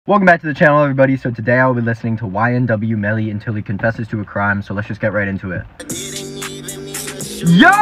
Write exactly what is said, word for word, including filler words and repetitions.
Welcome back to the channel, everybody. So today I'll be listening to Y N W Melly until he confesses to a crime, so let's just get right into it. Yo!